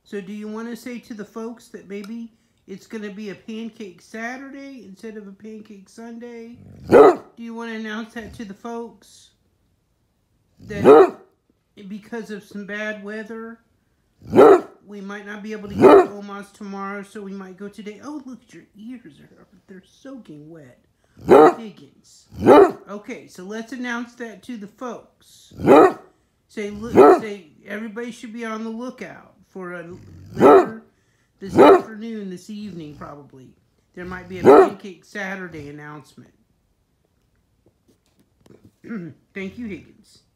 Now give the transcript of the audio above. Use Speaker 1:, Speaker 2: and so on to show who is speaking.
Speaker 1: So do you want to say to the folks that maybe it's going to be a Pancake Saturday instead of a Pancake Sunday? Do you want to announce that to the folks? That because of some bad weather, we might not be able to get to Oma's tomorrow, so we might go today. Oh, look at your ears. They're soaking wet. Higgins. Okay, so let's announce that to the folks. Say everybody should be on the lookout for a later this afternoon, this evening probably. There might be a Pancake Saturday announcement. Thank you, Higgins.